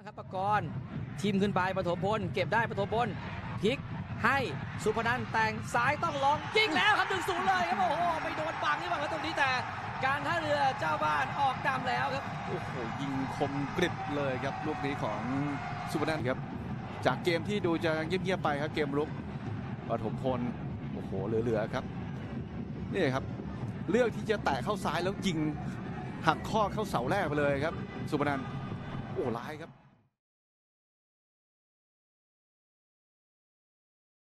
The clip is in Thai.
ครับปกรณ์ทีมขึ้นไปปฐมพลเก็บได้ปฐมพลพลิกให้สุพนันท์แต่งซ้ายต้องลองยิงแล้วครับ1-0เลยครับโอ้โหไปโดนบังนี่บังตรงนี้แต่การท่าเรือเจ้าบ้านออกนำแล้วครับโอ้โหยิงคมกริบเลยครับลูกนี้ของสุพนันท์ครับจากเกมที่ดูจะเงียบๆไปครับเกมรุกปฐมพลโอ้โหเหลือๆครับนี่ครับเลือกที่จะแตะเข้าซ้ายแล้วยิงหักข้อเข้าเสาแรกไปเลยครับสุพนันท์โอ้ร้ายครับ